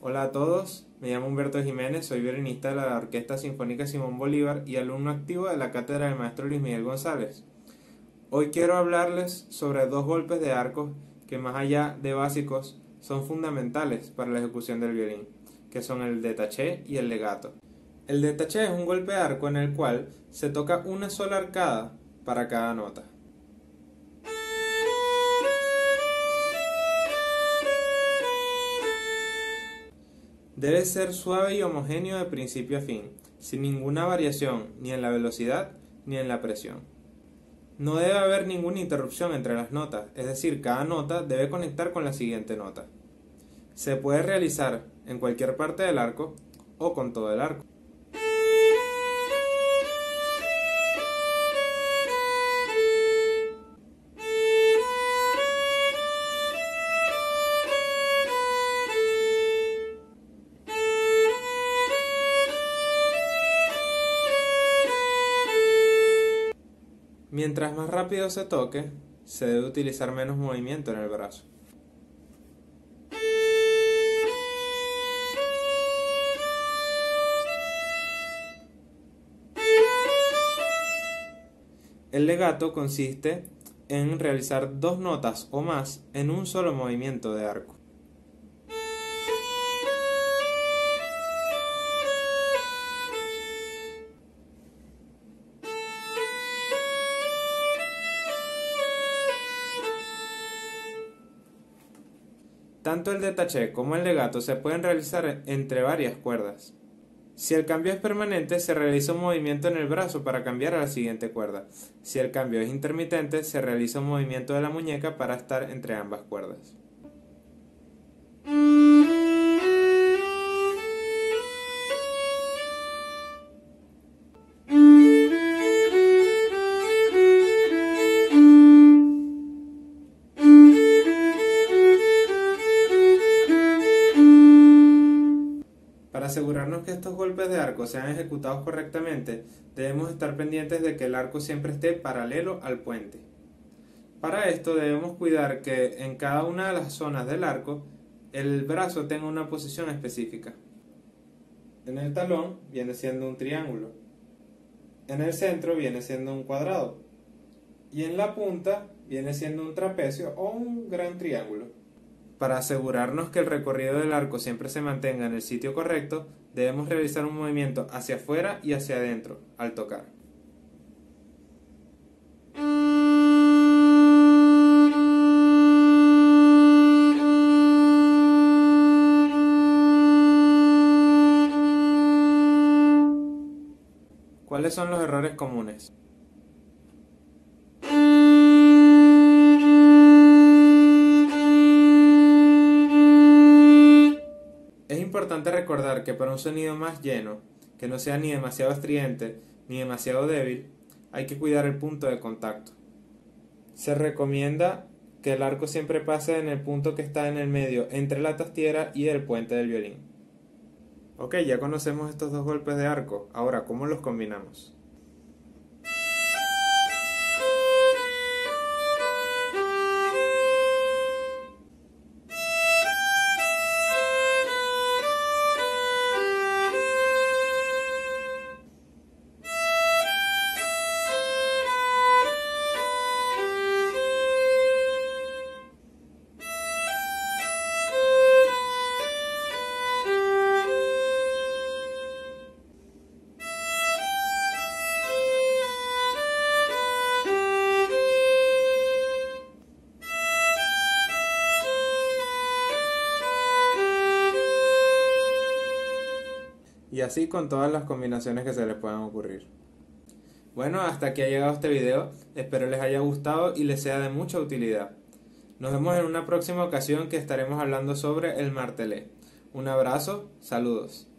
Hola a todos, me llamo Humberto Jiménez, soy violinista de la Orquesta Sinfónica Simón Bolívar y alumno activo de la cátedra del maestro Luis Miguel González. Hoy quiero hablarles sobre dos golpes de arco que, más allá de básicos, son fundamentales para la ejecución del violín, que son el détaché y el legato. El détaché es un golpe de arco en el cual se toca una sola arcada para cada nota. Debe ser suave y homogéneo de principio a fin, sin ninguna variación ni en la velocidad ni en la presión. No debe haber ninguna interrupción entre las notas, es decir, cada nota debe conectar con la siguiente nota. Se puede realizar en cualquier parte del arco o con todo el arco. Mientras más rápido se toque, se debe utilizar menos movimiento en el brazo. El legato consiste en realizar dos notas o más en un solo movimiento de arco. Tanto el détaché como el legato se pueden realizar entre varias cuerdas. Si el cambio es permanente, se realiza un movimiento en el brazo para cambiar a la siguiente cuerda. Si el cambio es intermitente, se realiza un movimiento de la muñeca para estar entre ambas cuerdas. Para asegurarnos que estos golpes de arco sean ejecutados correctamente, debemos estar pendientes de que el arco siempre esté paralelo al puente. Para esto debemos cuidar que en cada una de las zonas del arco el brazo tenga una posición específica. En el talón viene siendo un triángulo, en el centro viene siendo un cuadrado y en la punta viene siendo un trapecio o un gran triángulo. Para asegurarnos que el recorrido del arco siempre se mantenga en el sitio correcto, debemos realizar un movimiento hacia afuera y hacia adentro al tocar. ¿Cuáles son los errores comunes? Es importante recordar que para un sonido más lleno, que no sea ni demasiado estridente ni demasiado débil, hay que cuidar el punto de contacto. Se recomienda que el arco siempre pase en el punto que está en el medio entre la tastiera y el puente del violín. Ok, ya conocemos estos dos golpes de arco, ahora ¿cómo los combinamos? Y así con todas las combinaciones que se les puedan ocurrir. Bueno, hasta aquí ha llegado este video, espero les haya gustado y les sea de mucha utilidad. Nos vemos en una próxima ocasión que estaremos hablando sobre el martelé. Un abrazo, saludos.